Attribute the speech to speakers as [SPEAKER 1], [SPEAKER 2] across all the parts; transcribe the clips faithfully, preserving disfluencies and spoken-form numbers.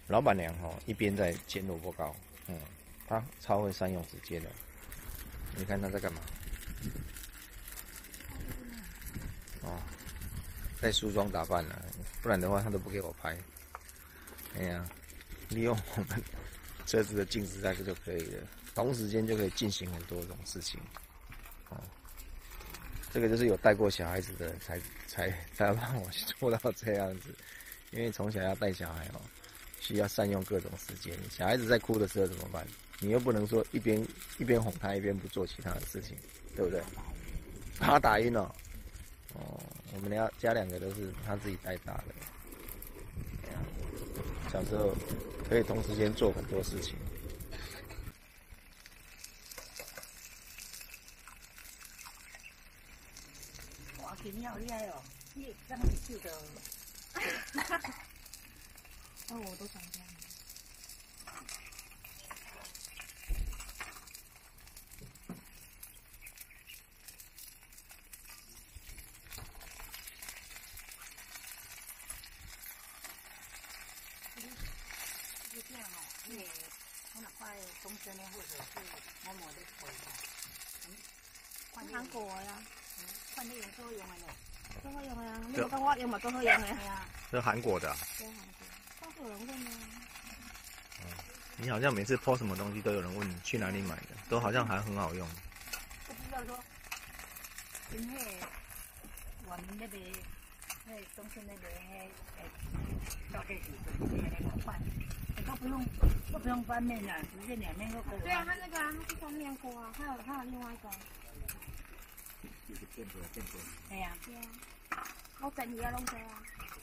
[SPEAKER 1] 老板娘哈、哦、一边在煎萝卜糕，嗯，她超会善用时间的。你看她在干嘛？哦，在梳妆打扮了，不然的话她都不给我拍。哎呀，利用我们车子的镜子在这就可以了，同时间就可以进行很多种事情。哦，这个就是有带过小孩子的才才才让我做到这样子，因为从小要带小孩哦。需要善用各种时间。小孩子在哭的时候怎么办？你又不能说一边一边哄他一边不做其他的事情，对不对？把他打晕了。哦，我们家家两个都是他自己带大的。小时候可以同时间做很多事情。
[SPEAKER 2] 哇，你好厉害哦！你这样子的。哦，我都想这样。就这样哦，因为我那块中间呢，或者是某某的腿哦，嗯，换韩国呀，嗯，换那种都好用的呢，都好用的啊，你有跟我用嘛都好用的。对啊。
[SPEAKER 1] 这韩国的、啊。
[SPEAKER 2] 对韩国。有人问呢、
[SPEAKER 1] 嗯，你好像每次 po 什么东西都有人问你去哪里买的，都好像还很好用。
[SPEAKER 2] 我不知道说，因为我们那边那中山那边那消费主的那个饭，都不用都不用翻面了，直接两面都可以。对啊，它那个啊，它是翻面锅啊，还有还有另外一个。就是变多变多。对呀。对啊。我整理啊，弄这啊。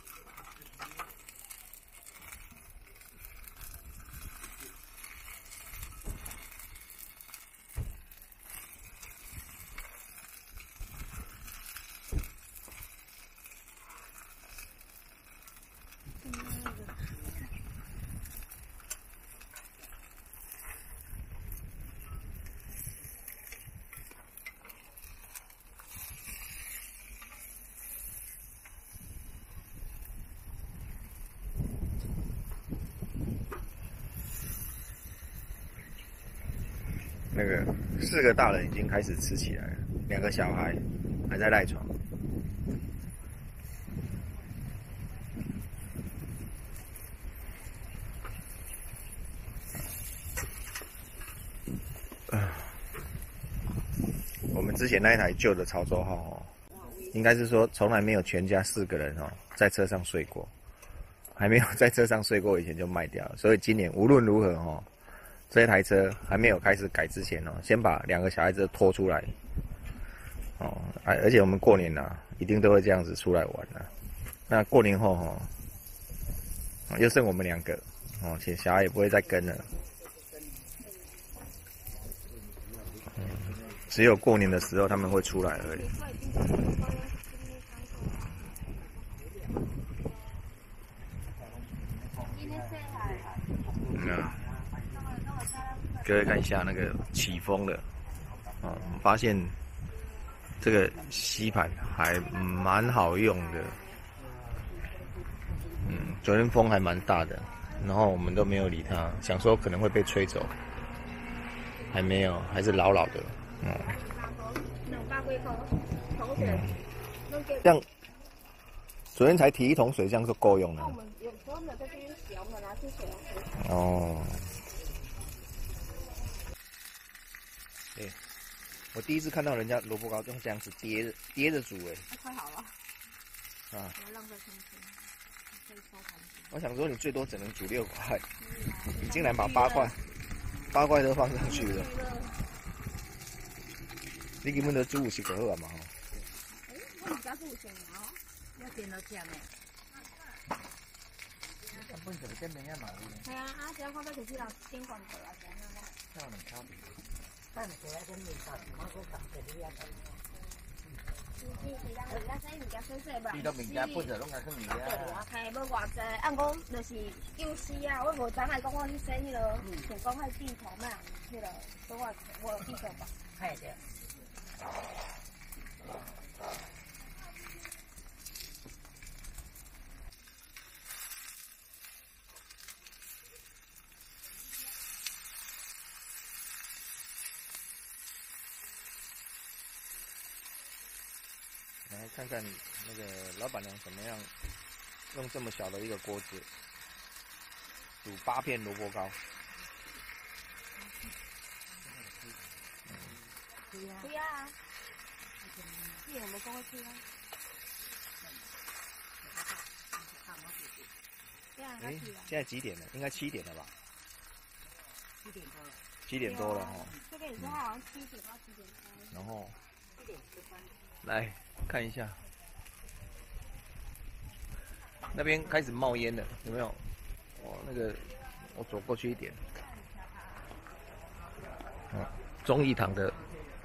[SPEAKER 1] 那个四个大人已经开始吃起来了，两个小孩还在赖床。我们之前那一台旧的潮州号哦，应该是说从来没有全家四个人哦在车上睡过，还没有在车上睡过以前就卖掉了，所以今年无论如何哦。这一台车还没有开始改之前哦，先把两个小孩子拖出来哦，而且我们过年呐、啊，一定都会这样子出来玩的、啊。那过年后哈、哦，又剩我们两个哦，且小孩也不会再跟了、嗯，只有过年的时候他们会出来而已。嗯啊。各位看一下那个起风了，啊，发现这个吸盘还蛮好用的，嗯，昨天风还蛮大的，然后我们都没有理它，想说可能会被吹走，还没有，还是老老的，嗯，嗯，这样昨天才提一桶水，这样就够用了。哦。对，我第一次看到人家萝卜糕用这样子叠着叠着煮，哎，
[SPEAKER 2] 那快好了。
[SPEAKER 1] 啊！
[SPEAKER 2] 不要浪费空间，可以收盘子。
[SPEAKER 1] 我想说，你最多只能煮六块，你竟然把八块八块都放上去了。你根本都煮有十个好啊嘛吼。
[SPEAKER 2] 哎，我们家煮先哦，要点到这样的。
[SPEAKER 3] 本就係真名一嘛。
[SPEAKER 2] 係啊，啊，只我都就知道邊個唔對啊，咁樣咯。
[SPEAKER 3] 真係唔差別。真係寫緊面頭，我嗰十隻呢一隻。知道名家本就攏係咁嚟啊。
[SPEAKER 2] 係，要偌濟，按講就是幼師啊，我無知係講我去寫迄個，就講係地頭嘛，迄個，所以我我有地頭吧。
[SPEAKER 3] 係嘅。
[SPEAKER 1] 看看那个老板娘怎么样用这么小的一个锅子煮八片萝卜糕。
[SPEAKER 2] 可以啊，之前冇講過吃啊。
[SPEAKER 1] 哎，现在几点了？应该七点了吧？
[SPEAKER 3] 七点多了。
[SPEAKER 1] 七点多了哈。
[SPEAKER 2] 这个你说好像七点到七点。
[SPEAKER 1] 然后
[SPEAKER 3] 七点十分。
[SPEAKER 1] 来看一下，那边开始冒烟了，有没有？哦，那个我走过去一点。哦，忠义堂的。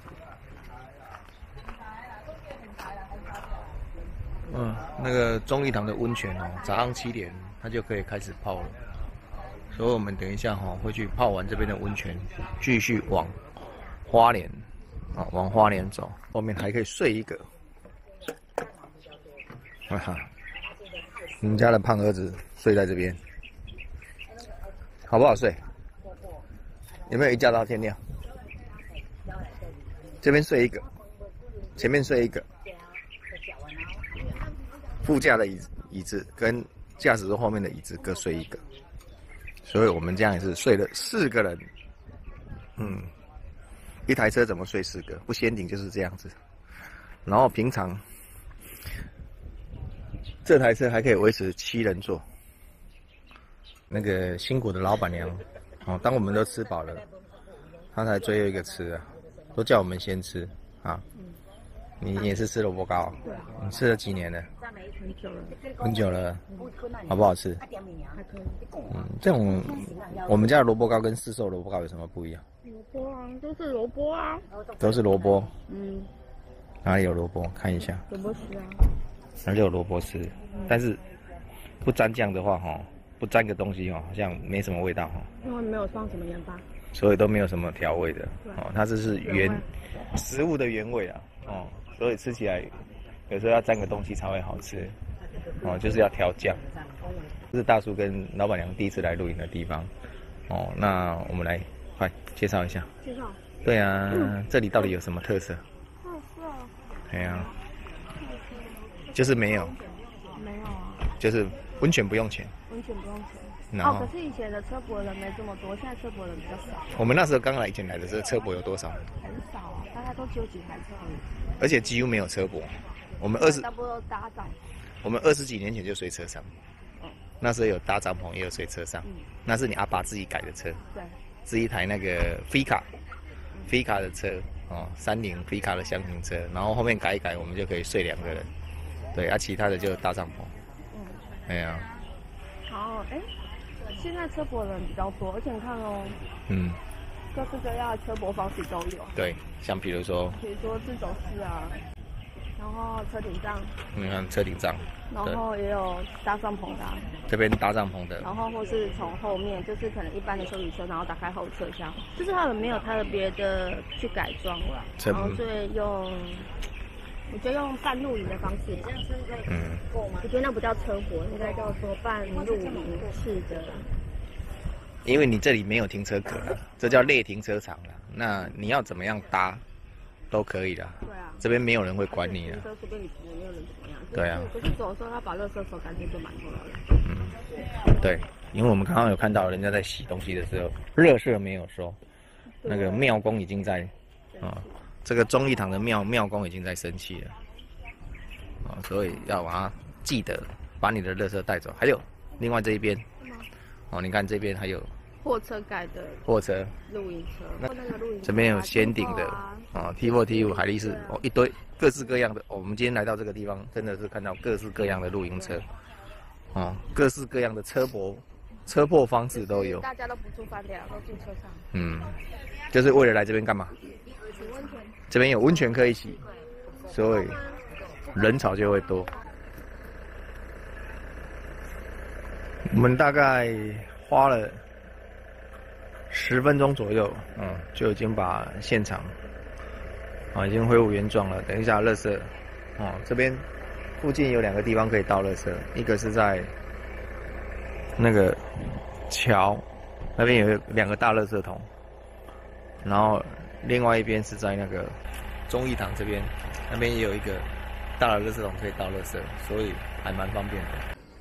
[SPEAKER 1] 嗯，那个忠义堂的温泉哦，早上七点它就可以开始泡了，所以我们等一下哈、哦、会去泡完这边的温泉，继续往花莲啊、哦、往花莲走，后面还可以睡一个。哈哈，你们家的胖儿子睡在这边，好不好睡？有没有一觉到天亮？这边睡一个，前面睡一个。副驾的椅子椅子跟驾驶座后面的椅子各睡一个，所以我们这样也是睡了四个人。嗯，一台车怎么睡四个？不掀顶就是这样子。然后平常这台车还可以维持七人座。那个辛苦的老板娘哦，当我们都吃饱了，她才最后一个吃啊，都叫我们先吃啊。你也是吃萝卜糕？对。你吃了几年了？
[SPEAKER 2] 很久了。
[SPEAKER 1] 很久了。好不好吃？还可以。嗯，这种我们家的萝卜糕跟市售萝卜糕有什么不一样？
[SPEAKER 2] 萝卜啊，都是萝卜啊。
[SPEAKER 1] 都是萝卜。
[SPEAKER 2] 嗯。
[SPEAKER 1] 哪里有萝卜？看一下。
[SPEAKER 2] 萝卜丝啊。
[SPEAKER 1] 哪里有萝卜丝？嗯、但是不沾酱的话，哈，不沾个东西哈，好像没什么味道哈。
[SPEAKER 2] 因为没有放什么盐巴。
[SPEAKER 1] 所以都没有什么调味的。哦，它这是原食物的原味啊。哦。所以吃起来有时候要沾个东西才会好吃，哦，就是要调酱。这是大叔跟老板娘第一次来露营的地方，哦，那我们来快介绍一下。
[SPEAKER 2] 介绍。
[SPEAKER 1] 对啊，嗯、这里到底有什么特色？
[SPEAKER 2] 特色。
[SPEAKER 1] 哎呀、啊，就是没有。
[SPEAKER 2] 没有啊。
[SPEAKER 1] 就是温泉不用钱。
[SPEAKER 2] 温泉不用钱。
[SPEAKER 1] 哦，
[SPEAKER 2] 可是以前的车泊人没这么多，现在车泊人比较少。
[SPEAKER 1] 我们那时候刚来以前来的时候，车泊有多少？
[SPEAKER 2] 很少啊，大概都只有几台车而已。
[SPEAKER 1] 而且几乎没有车泊。我们二十，
[SPEAKER 2] 差不多搭帐。
[SPEAKER 1] 我们二十几年前就睡车上。嗯。那时候有搭帐篷，也有睡车上。嗯。那是你阿爸自己改的车。
[SPEAKER 2] 对。
[SPEAKER 1] 是一台那个菲卡，菲卡的车哦，三菱菲卡的箱型车，然后后面改一改，我们就可以睡两个人。对，啊，其他的就搭帐篷。嗯。哎呀。
[SPEAKER 2] 好，哎。现在车泊人比较多，而且你看哦，
[SPEAKER 1] 嗯，
[SPEAKER 2] 各式各样的车泊方式都有。
[SPEAKER 1] 对，像比如说，
[SPEAKER 2] 比如说自走式啊，然后车顶帐，
[SPEAKER 1] 你看车顶帐，
[SPEAKER 2] 然后也有搭帐篷的、啊，
[SPEAKER 1] 这边搭帐篷的，
[SPEAKER 2] 然后或是从后面，就是可能一般的休旅车，然后打开后车厢，就是他们没有特别的去改装了，然后所以用。我觉得用半露营的方式，嗯，我觉得那不叫车泊，应该叫做半露营式的。
[SPEAKER 1] 因为你这里没有停车格了，这叫类停车场了。那你要怎么样搭，都可以的。
[SPEAKER 2] 对啊，
[SPEAKER 1] 这边没有人会管你的。
[SPEAKER 2] 车随便你停，没有人怎么样。
[SPEAKER 1] 对啊。
[SPEAKER 2] 可是走的时候，他把垃圾收干净就蛮重要的。
[SPEAKER 1] 嗯，对，因为我们刚刚有看到人家在洗东西的时候，垃圾没有收，那个庙公已经在啊。嗯，这个忠义堂的庙庙公已经在生气了，啊、哦，所以要把它记得把你的垃圾带走。还有另外这一边，哦，你看这边还有
[SPEAKER 2] 货车盖的
[SPEAKER 1] 货车
[SPEAKER 2] 露营车，那个露营
[SPEAKER 1] 这边有掀顶的啊 ，T 四 T 五海力士哦，一堆各式各样的、哦。我们今天来到这个地方，真的是看到各式各样的露营车，哦，各式各样的车泊车泊方式都有。
[SPEAKER 2] 大家都不住饭店，都住车上。
[SPEAKER 1] 嗯，就是为了来这边干嘛？这边有温泉可以洗，所以人潮就会多。我们大概花了十分钟左右，嗯，就已经把现场啊已经恢复原状了。等一下，垃圾哦，这边附近有两个地方可以倒垃圾，一个是在那个桥那边有两个大垃圾桶，然后另外一边是在那个忠义堂这边，那边也有一个大的垃圾桶可以倒垃圾，所以还蛮方便的。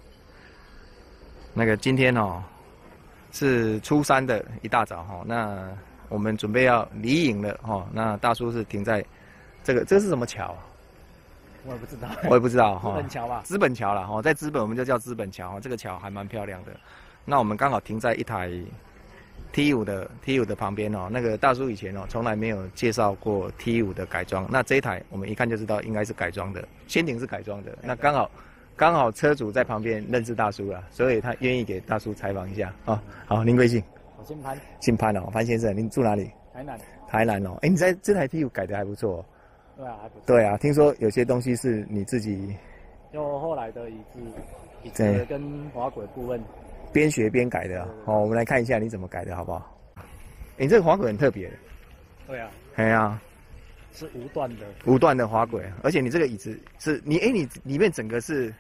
[SPEAKER 1] 那个今天哦，是初三的一大早哈，那我们准备要离营了哈。那大叔是停在这个，这个是什么桥？
[SPEAKER 3] 我也不知道，
[SPEAKER 1] 我也不知道哈。
[SPEAKER 3] 资本桥吧，
[SPEAKER 1] 资本桥啦哈，在资本我们就叫资本桥，这个桥还蛮漂亮的。那我们刚好停在一台 T 五 的 T 五 的旁边哦。那个大叔以前哦从来没有介绍过 T 五 的改装，那这一台我们一看就知道应该是改装的，先顶是改装的。那刚好刚好车主在旁边认识大叔了，所以他愿意给大叔采访一下啊、哦。好，您贵姓？
[SPEAKER 3] 我姓潘，
[SPEAKER 1] 姓潘哦，潘先生，您住哪里？
[SPEAKER 3] 台南。
[SPEAKER 1] 台南哦，哎，你在这台 T 五 改的还不错、哦。
[SPEAKER 3] 对啊，还不错。
[SPEAKER 1] 对啊，听说有些东西是你自己，
[SPEAKER 3] 就后来的椅子，椅子跟滑轨部分
[SPEAKER 1] 边学边改的、啊。哦，我们来看一下你怎么改的好不好？你这个滑轨很特别。
[SPEAKER 3] 对啊。
[SPEAKER 1] 哎呀、啊，
[SPEAKER 3] 是无段的。
[SPEAKER 1] 无段的滑轨，而且你这个椅子是你哎，你里面整个是，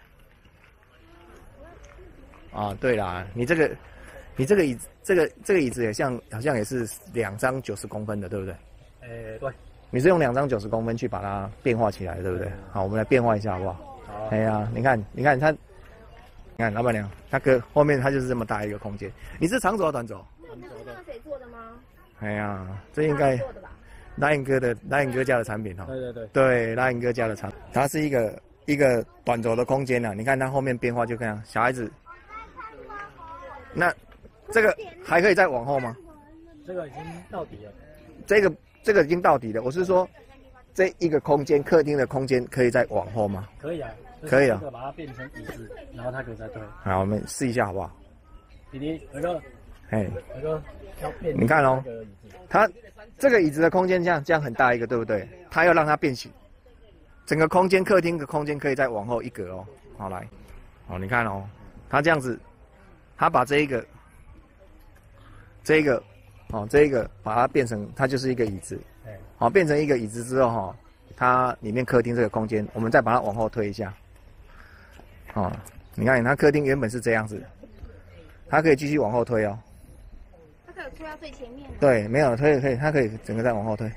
[SPEAKER 1] 啊，对啦，你这个你这个椅子这个这个椅子也像好像也是两张九十公分的，对不对？
[SPEAKER 3] 哎，对。
[SPEAKER 1] 你是用两张九十公分去把它变化起来的，对不对？好，我们来变化一下好不好？
[SPEAKER 3] 好。
[SPEAKER 1] 哎呀，你看，你看他，你看老板娘，他哥后面他就是这么大一个空间。你是长走还是短走？
[SPEAKER 4] 那个是那个谁做的吗？
[SPEAKER 1] 哎呀，这应该
[SPEAKER 4] 做的吧？
[SPEAKER 1] 拉影哥的拉影哥家的产品哈。
[SPEAKER 3] 对对对。
[SPEAKER 1] 对，拉影哥家的产品，它是一个一个短走的空间啊。你看它后面变化就这样，小孩子。那这个还可以再往后吗？
[SPEAKER 3] 这个已经到底了。
[SPEAKER 1] 这个。这个已经到底了，我是说，这一个空间，客厅的空间可以再往后吗？
[SPEAKER 3] 可以啊，
[SPEAKER 1] 可以啊。
[SPEAKER 3] 这个把它变成椅子，然后它可以再推。
[SPEAKER 1] 好，我们试一下好不好？
[SPEAKER 3] 弟弟，那个，
[SPEAKER 1] 哎，
[SPEAKER 3] 那个要变。
[SPEAKER 1] 你看哦，它这个椅子的空间这样这样很大一个，对不对？它要让它变形，整个空间客厅的空间可以再往后一格哦。好来，哦你看哦，它这样子，它把这一个，这一个。哦，这一个把它变成，它就是一个椅子。好、哦，变成一个椅子之后哈、哦，它里面客厅这个空间，我们再把它往后推一下。哦，你看，它客厅原本是这样子，它可以继续往后推哦。
[SPEAKER 4] 它可以推到最前面。
[SPEAKER 1] 对，没有推可以，它可以整个再往后推。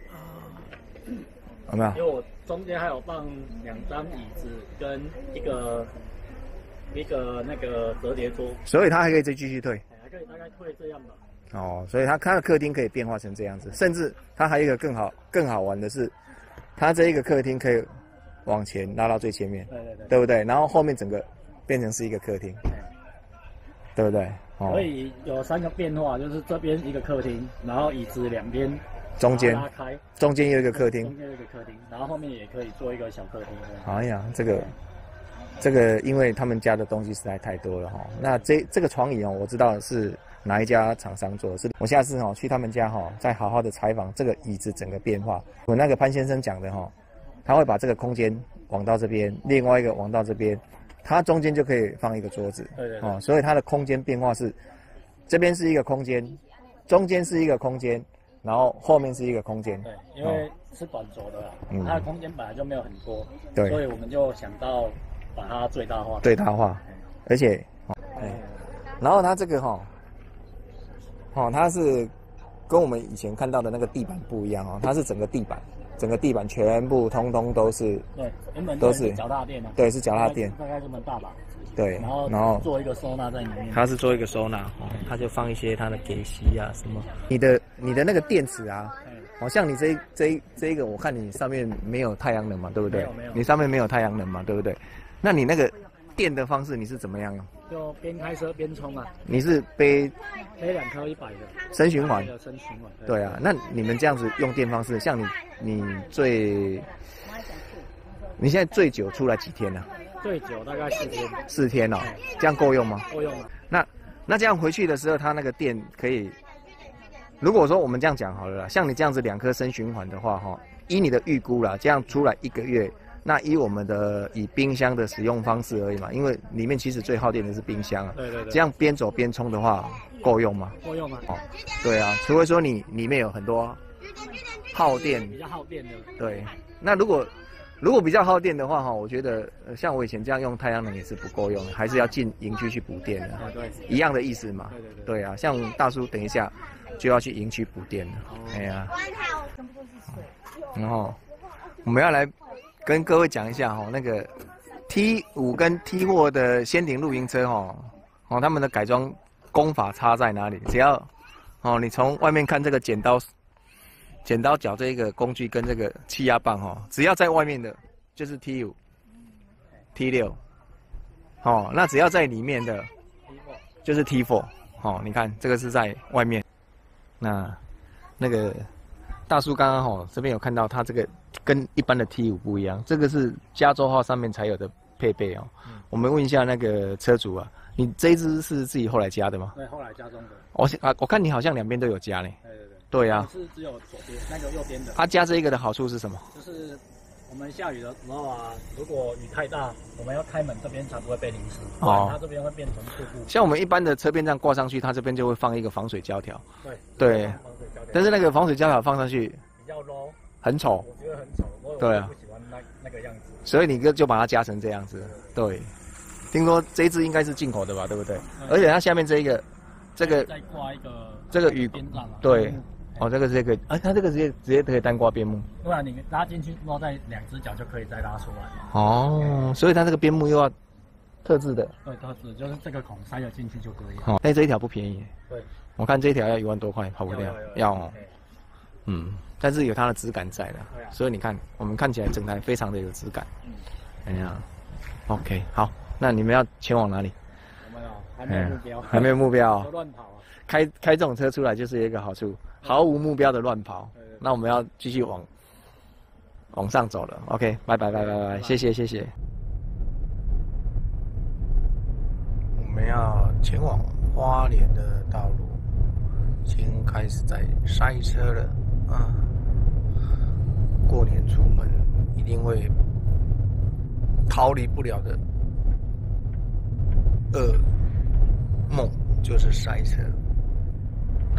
[SPEAKER 1] 有没有？
[SPEAKER 3] 因为我中间还有放两张椅子跟一个一个那个折叠桌，
[SPEAKER 1] 所以它还可以再继续推。
[SPEAKER 3] 还可以大概推这样吧。
[SPEAKER 1] 哦，所以它它的客厅可以变化成这样子，甚至它还有一个更好更好玩的是，它这一个客厅可以往前拉到最前面，
[SPEAKER 3] 对对对，
[SPEAKER 1] 对不对？然后后面整个变成是一个客厅，对不对？哦，
[SPEAKER 3] 所以有三个变化，就是这边一个客厅，然后椅子两边
[SPEAKER 1] 中间
[SPEAKER 3] 拉开，
[SPEAKER 1] 中间有一个客厅，
[SPEAKER 3] 中间有一个客厅，然后后面也可以做一个小客厅。
[SPEAKER 1] 哎呀，这个这个，因为他们家的东西实在太多了哈、哦。那这这个床椅哦，我知道是哪一家厂商做的，是我下次哈、哦、去他们家哈、哦，再好好的采访这个椅子整个变化。我那个潘先生讲的哈、哦，他会把这个空间往到这边，另外一个往到这边，它中间就可以放一个桌子，
[SPEAKER 3] 对对对，
[SPEAKER 1] 哦，所以它的空间变化是，这边是一个空间，中间是一个空间，然后后面是一个空间。
[SPEAKER 3] 对，因为是短轴的啦，
[SPEAKER 1] 嗯、
[SPEAKER 3] 它的空间本来就没有很多，
[SPEAKER 1] 对，
[SPEAKER 3] 所以我们就想到把它最大化。
[SPEAKER 1] 最大化，而且，哦，哎，然后它这个哈、哦，哦，它是跟我们以前看到的那个地板不一样哦，它是整个地板，整个地板全部通通都是，
[SPEAKER 3] 对，原本
[SPEAKER 1] 都是
[SPEAKER 3] 脚踏垫啊，
[SPEAKER 1] 对，是脚踏垫，
[SPEAKER 3] 大概这么大吧。
[SPEAKER 1] 对，
[SPEAKER 3] 然后
[SPEAKER 1] 然后
[SPEAKER 3] 做一个收纳在里面。
[SPEAKER 1] 它是做一个收纳，哦，它就放一些它的给息啊什么。你的你的那个电池啊，好、哦、像你这一这一这一个，我看你上面没有太阳能嘛，对不对？
[SPEAKER 3] 没有没有。
[SPEAKER 1] 你上面没有太阳能嘛，对不对？那你那个电的方式你是怎么样用？
[SPEAKER 3] 就边开车边充啊。
[SPEAKER 1] 你是背
[SPEAKER 3] 背两颗一百的
[SPEAKER 1] 深循环。
[SPEAKER 3] 深循环。
[SPEAKER 1] 对, 对啊，那你们这样子用电方式，像你你最你现在最久出来几天呢、啊？
[SPEAKER 3] 最久大概四天。
[SPEAKER 1] 四天哦，这样够用吗？
[SPEAKER 3] 够用了。
[SPEAKER 1] 那那这样回去的时候，它那个电可以，如果说我们这样讲好了啦，像你这样子两颗深循环的话，哈，依你的预估啦，这样出来一个月，那依我们的以冰箱的使用方式而已嘛，因为里面其实最耗电的是冰箱啊。
[SPEAKER 3] 对对对。这
[SPEAKER 1] 样边走边充的话，够用吗？
[SPEAKER 3] 够用吗？
[SPEAKER 1] 哦，对啊，除非说你里面有很多耗电，
[SPEAKER 3] 比较耗电的。
[SPEAKER 1] 对，那如果如果比较耗电的话，哈，我觉得、呃、像我以前这样用太阳能也是不够用，还是要进营区去补电的。
[SPEAKER 3] 对，
[SPEAKER 1] 一样的意思嘛。
[SPEAKER 3] 对对对。
[SPEAKER 1] 对啊，像大叔等一下就要去营区补电了。哎呀、啊。然后我们要来跟各位讲一下哈，那个 T 五跟 T 四的先顶露营车哈，哦，他们的改装工法差在哪里？只要哦，你从外面看这个剪刀、剪刀脚这一个工具跟这个气压棒哈，只要在外面的，就是 T 五、T 六，哦，那只要在里面的，就是 T 四，哦，你看这个是在外面，那那个大叔刚刚哈这边有看到，它这个跟一般的 T 五不一样，这个是加州号上面才有的配备哦。嗯、我们问一下那个车主啊。你这一支是自己后来加的吗？
[SPEAKER 3] 对，后来加装的。
[SPEAKER 1] 我啊，我看你好像两边都有加呢。
[SPEAKER 3] 对对对。
[SPEAKER 1] 对啊。
[SPEAKER 3] 是只有左边那个右边的。
[SPEAKER 1] 它加这一个的好处是什么？
[SPEAKER 3] 就是我们下雨的时候啊，如果雨太大，我们要开门这边才不会被淋湿。哦。它这边会变成瀑布。像我们一般的车边这样挂上去，它这边就会放一个防水胶条。对。对。防水胶条。但是那个防水胶条放上去比较 low，
[SPEAKER 1] 很丑。
[SPEAKER 3] 我觉得很丑。我
[SPEAKER 1] 对啊。
[SPEAKER 3] 不喜欢那那个样子。
[SPEAKER 1] 所以你哥就把它加成这样子。对。听说这一支应该是进口的吧，对不对？嗯、而且它下面这一个，这个
[SPEAKER 3] 再挂一个
[SPEAKER 1] 这个雨
[SPEAKER 3] 边帐啊，
[SPEAKER 1] 对，哦，这个是这个，啊，它这个直接直接可以单挂边幕。
[SPEAKER 3] 不然你拉进去，落在两只脚就可以再拉出来。
[SPEAKER 1] 哦，所以它这个边幕又要特制的。
[SPEAKER 3] 对，特制就是这个孔塞了进去就可以。
[SPEAKER 1] 哦，但这一条不便宜。
[SPEAKER 3] 对，
[SPEAKER 1] 我看这一条要一万多块，跑不掉，要哦。嗯，但是有它的质感在的，啊、所以你看，我们看起来整台非常的有质感。嗯，哎呀 ，OK， 好。那你们要前往哪里？
[SPEAKER 3] 我们啊，还没有目标，
[SPEAKER 1] 还没有目标，
[SPEAKER 3] 乱跑啊！
[SPEAKER 1] 开开这种车出来就是一个好处，毫无目标的乱跑。那我们要继续往往上走了。OK， 拜拜拜拜拜拜，谢谢谢谢。我们要前往花莲的道路，已经开始在塞车了啊！过年出门一定会逃离不了的噩梦就是塞车。那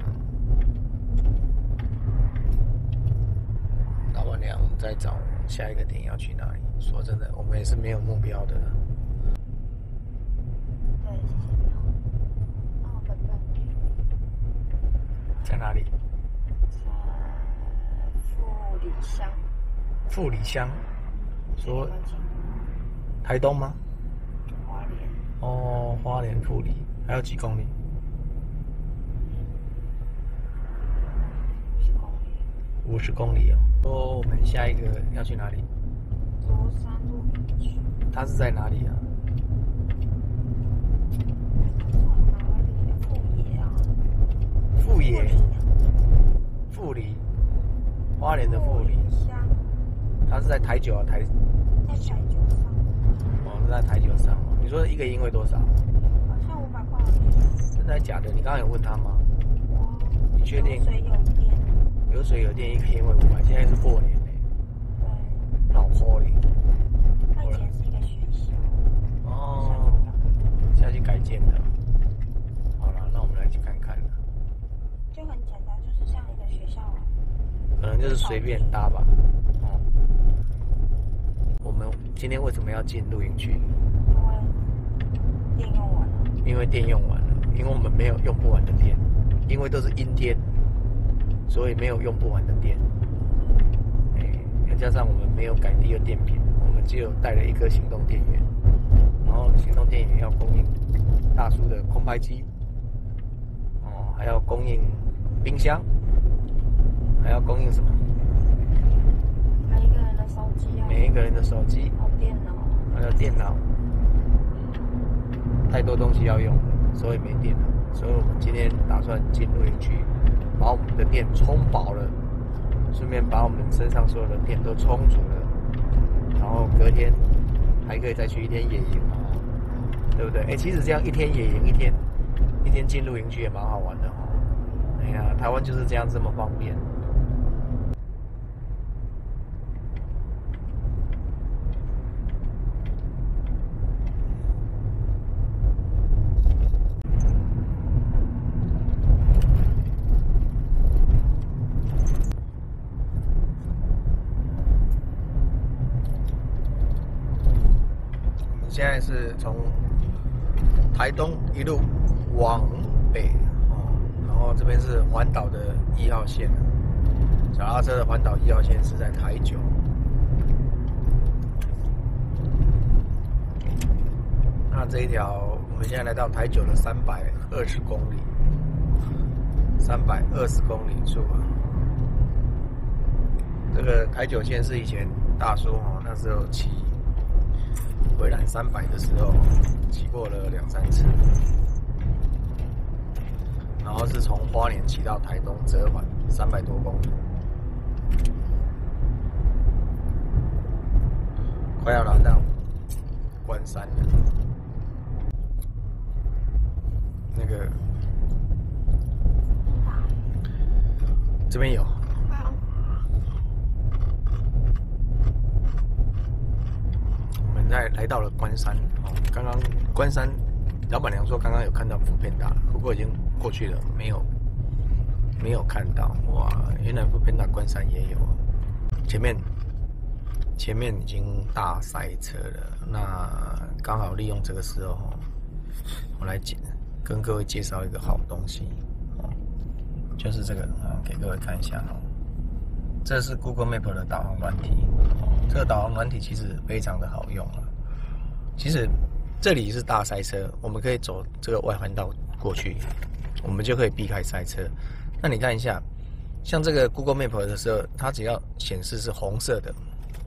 [SPEAKER 1] 老板娘在找下一个点要去哪里？说真的，我们也是没有目标的。
[SPEAKER 4] 对，谢谢。哦，拜拜。
[SPEAKER 1] 在哪里？
[SPEAKER 4] 富里乡。
[SPEAKER 1] 富里乡。说台东吗？
[SPEAKER 4] 花莲。
[SPEAKER 1] 哦，花莲富里还有几公里？
[SPEAKER 4] 五十公里。
[SPEAKER 1] 五十公里哦。说我们下一个要去哪里？
[SPEAKER 4] 舟山路区。
[SPEAKER 1] 它是在哪里啊？富野。富里。花莲的富里。它是在台九啊台。
[SPEAKER 4] 在台九上。
[SPEAKER 1] 哦，是在台九上哦。你说一个音会多少？
[SPEAKER 4] 好像五百块。
[SPEAKER 1] 真的假的？你刚刚有问他吗？你确定？
[SPEAKER 4] 有水有电。
[SPEAKER 1] 有水有电，一个音会五百。现在是过年呢。
[SPEAKER 4] 对。
[SPEAKER 1] 脑壳里。
[SPEAKER 4] 它以前是一个学校。
[SPEAKER 1] 哦。下去改建的。好了，那我们来去看看。
[SPEAKER 4] 就很简单，就是像一个学校。
[SPEAKER 1] 可能就是随便搭吧。哦。我们今天为什么要进露营区？
[SPEAKER 4] 因为电用完了。
[SPEAKER 1] 因为电用完了，因为我们没有用不完的电，因为都是阴天，所以没有用不完的电。哎，再加上我们没有改第二电瓶，我们只有带了一个行动电源，然后行动电源要供应大叔的空拍机，哦，还要供应冰箱，还要供应什么？
[SPEAKER 4] 还有一个人的手机啊。
[SPEAKER 1] 每一个人的手机。
[SPEAKER 4] 还有电脑。
[SPEAKER 1] 还有电脑。太多东西要用了，所以没电了。所以我们今天打算进露营区，把我们的电充饱了，顺便把我们身上所有的电都充足了，然后隔天还可以再去一天野营嘛，对不对？哎，其实这样一天野营，一天一天进露营区也蛮好玩的哈。哎呀，台湾就是这样这么方便。现在是从台东一路往北哦，然后这边是环岛的一号线，脚踏车的环岛一号线是在台九，
[SPEAKER 3] 那这一条，我们现在来到台九的三百二十公里，三百二十公里处啊。这个台九线是以前大叔哦，那时候骑回南三百的时候，骑过了两三次，然后是从花莲骑到台东折返三百多公里，快要来到关山了。那个这边有。来来到了关山哦，刚刚关山老板娘说刚刚有看到福片大，不过已经过去了，没有没有看到哇！原来福片大关山也有，前面前面已经大塞车了。那刚好利用这个时候，我来跟各位介绍一个好东西哦，就是这个啊，给各位看一下哦。这是 Google Map 的导航软体，哦，这个导航软体其实非常的好用啊。其实这里是大塞车，我们可以走这个外环道过去，我们就可以避开塞车。那你看一下，像这个 Google Map 的时候，它只要显示是红色的，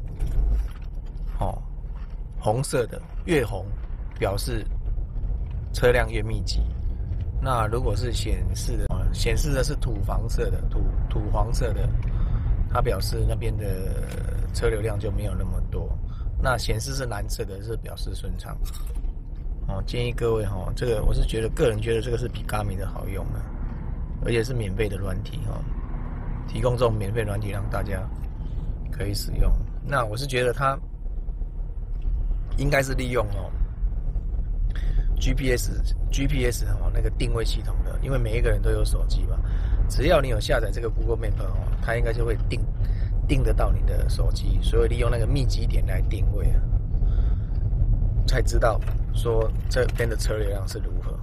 [SPEAKER 3] 哦，红色的越红表示车辆越密集。那如果是显示的，啊，显示的是土黄色的、土土黄色的。它表示那边的车流量就没有那么多，那显示是蓝色的，是表示顺畅。哦，建议各位哈，哦，这个我是觉得个人觉得这个是比 Garmin 的好用啊，而且是免费的软体哈，哦，提供这种免费软体让大家可以使用。那我是觉得它应该是利用哦 G P S G P S 哦那个定位系统的，因为每一个人都有手机嘛。只要你有下载这个 Google Map 哦，它应该就会定定得到你的手机，所以利用那个密集点来定位啊，才知道说这边的车流量是如何。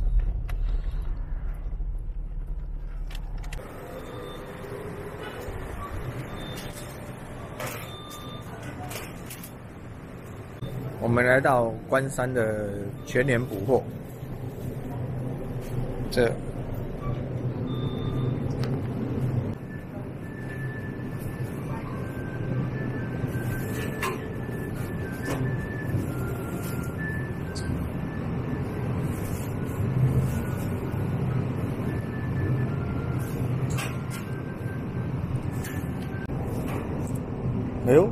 [SPEAKER 3] 我们来到关山的全年补货，这。哎呦！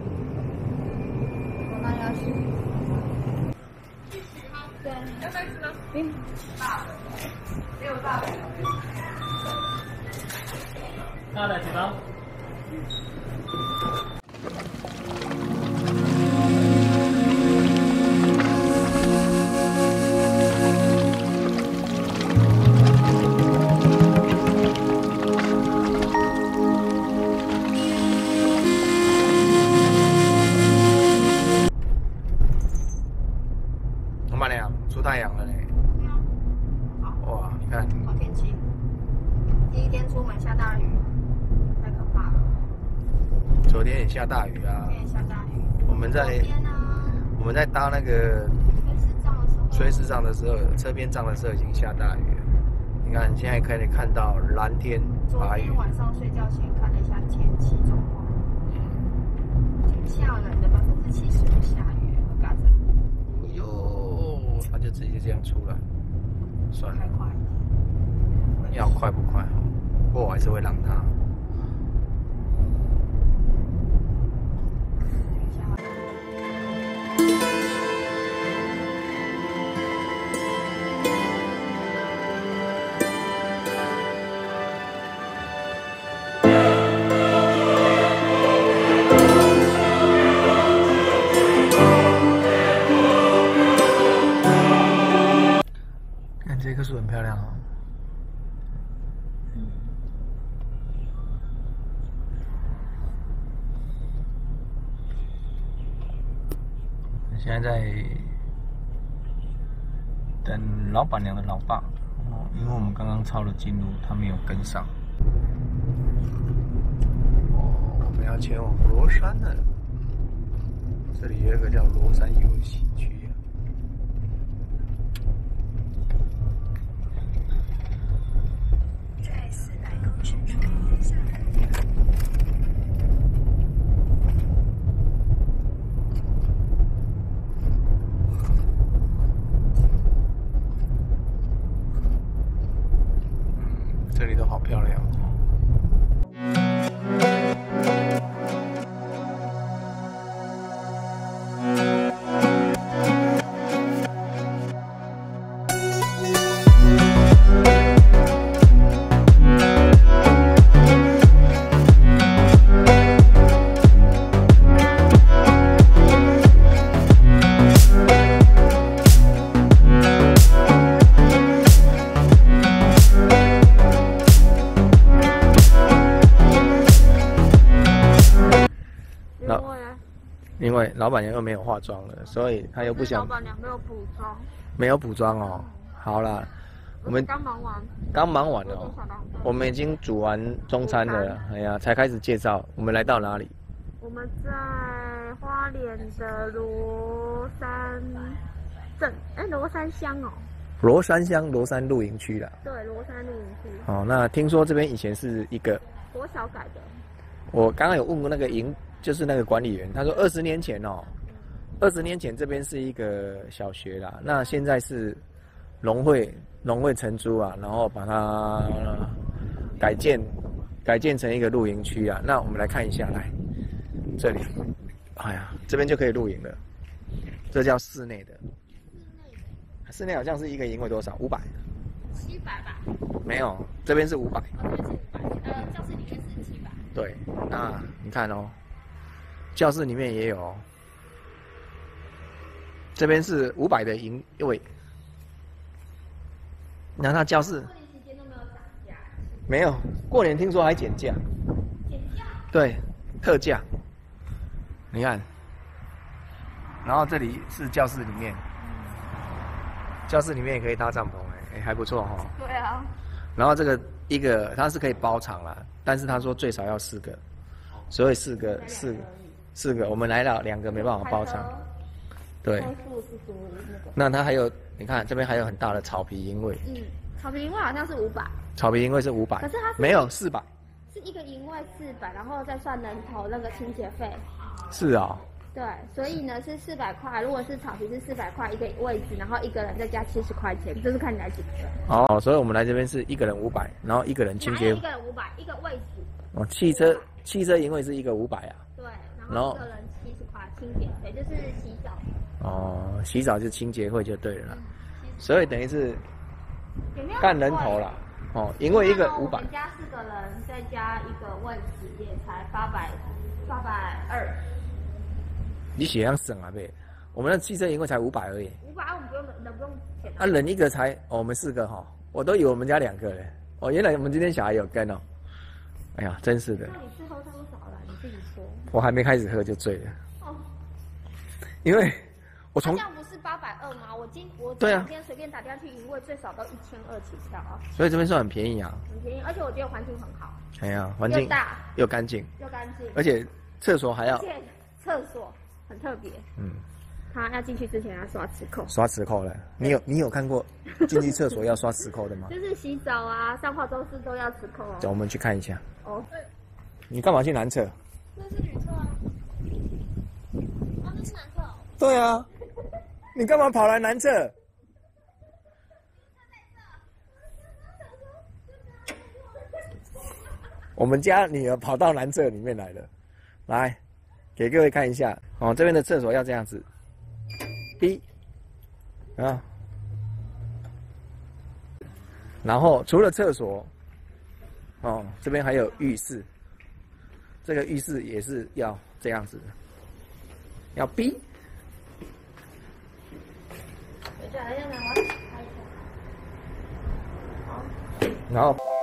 [SPEAKER 4] 我那要是，对，要不要吃吗？嗯，大的，没有大的。大的几张？
[SPEAKER 3] 出太阳了嘞！哇，你看，
[SPEAKER 4] 好天气。第一天出门下大雨，太可怕了。
[SPEAKER 3] 昨天也下大雨啊。
[SPEAKER 4] 昨天也下大雨。
[SPEAKER 3] 我们在我们在搭那个垂直障的时候，车边障的时候已经下大雨了。你看，现在可以看到蓝天白云。
[SPEAKER 4] 昨天晚上睡觉前看了一下天气状况，挺吓人的，百分之七十会下雨，我感觉。
[SPEAKER 3] 他就直接这样出来，算了，
[SPEAKER 4] 太快
[SPEAKER 3] 要快不快？不过我还是会让他。这棵树很漂亮哦。嗯。现在在等老板娘的老爸哦，因为我们刚刚抄了近路，他没有跟上。哦，我们要前往罗山了。这里有一个叫罗山游戏区。
[SPEAKER 1] 这里都好漂亮。因为老板娘又没有化妆了，所以她又不想。
[SPEAKER 4] 老板娘没有补妆。
[SPEAKER 1] 没有补妆哦。好啦，我们
[SPEAKER 4] 刚忙完。刚
[SPEAKER 1] 忙完哦。我们已经煮完中餐了，哎呀，才开始介绍。我们来到哪里？
[SPEAKER 4] 我们在花莲的罗山镇，哎，罗山乡哦。
[SPEAKER 1] 罗山乡罗山露营区啦。
[SPEAKER 4] 对，罗山露营区。
[SPEAKER 1] 哦，那听说这边以前是一个
[SPEAKER 4] 国小改的。我
[SPEAKER 1] 刚刚有问过那个营。就是那个管理员，他说二十年前哦，二十年前这边是一个小学啦，那现在是农会农会承租啊，然后把它改建改建成一个露营区啊。那我们来看一下，来这里，哎呀，这边就可以露营了，这叫室内的。室内好像是一个营位多少？五百。
[SPEAKER 4] 七百吧？
[SPEAKER 1] 没有，这边是五百。
[SPEAKER 4] 哦，这边是五百，呃，教室里面是七百。
[SPEAKER 1] 对，那你看哦。教室里面也有，这边是五百的营位。那他教室？过年期间都没有涨价。没有，过年听说还减价。
[SPEAKER 4] 减价？
[SPEAKER 1] 对，特价。你看，然后这里是教室里面，教室里面也可以搭帐篷，哎，还不错哈、哦。
[SPEAKER 4] 对啊。
[SPEAKER 1] 然后这个一个它是可以包场啦，但是他说最少要四个，所以四个四个。四个，我们来了两个没办法包场，对。那它还有，你看这边还有很大的草皮营位。
[SPEAKER 4] 嗯，草皮营位好像是五百。
[SPEAKER 1] 草皮营位是五百，
[SPEAKER 4] 可是它
[SPEAKER 1] 没有四百。
[SPEAKER 4] 是一个营位四百，然后再算人头那个清洁费。
[SPEAKER 1] 是啊、哦。
[SPEAKER 4] 对，所以呢是四百块，如果是草皮是四百块一个位置，然后一个人再加七十块钱，就是看你来几个人。
[SPEAKER 1] 哦，所以我们来这边是一个人五百，然后一个人清洁。
[SPEAKER 4] 一个人五百，一个位置。
[SPEAKER 1] 哦，汽车汽车营位是一个五百啊。
[SPEAKER 4] 对。然后一个人七十块清洁费，就是洗澡。哦，
[SPEAKER 1] 洗澡就清洁费就对了啦，嗯、所以等于是看人头啦。哦，因为一个五百。
[SPEAKER 4] 我们家四个人再加一个位置也才八百八百二。
[SPEAKER 1] 你血量省啊呗？我们的汽车营位才五百而已。
[SPEAKER 4] 五百，我们不用人不用钱。
[SPEAKER 1] 啊，人一个才、哦，我们四个哈、哦，我都以为我们家两个嘞。哦，原来我们今天小孩有跟哦。哎呀，真是的。
[SPEAKER 4] 那你最后多少了？你自己说。
[SPEAKER 1] 我还没开始喝就醉了。哦。因为我从、
[SPEAKER 4] 啊、这样不是八百二吗？我今我
[SPEAKER 1] 这
[SPEAKER 4] 两天随便打电话去营位，最少都一千二起跳啊。
[SPEAKER 1] 所以这边算很便宜啊。
[SPEAKER 4] 很便宜，而且我觉得环境很好。
[SPEAKER 1] 哎呀，环境
[SPEAKER 4] 又大
[SPEAKER 1] 又干净，
[SPEAKER 4] 又干净，
[SPEAKER 1] 而且厕所还要。
[SPEAKER 4] 而且厕所很特别。嗯。他要进去之前要刷磁扣。
[SPEAKER 1] 刷磁扣了，你有你有看过进去厕所要刷磁扣的吗？
[SPEAKER 4] 就是洗澡啊、上化妆室都要磁扣哦。
[SPEAKER 1] 走，我们去看一下。
[SPEAKER 4] 哦。
[SPEAKER 1] 你干嘛去男厕？
[SPEAKER 4] 那是女厕啊。啊，那是男厕。
[SPEAKER 1] 对啊。你干嘛跑来男厕？我们家女儿跑到男厕里面来了，来，给各位看一下哦。这边的厕所要这样子，滴啊，然后除了厕所，哦，这边还有浴室，这个浴室也是要这样子，要逼。然后。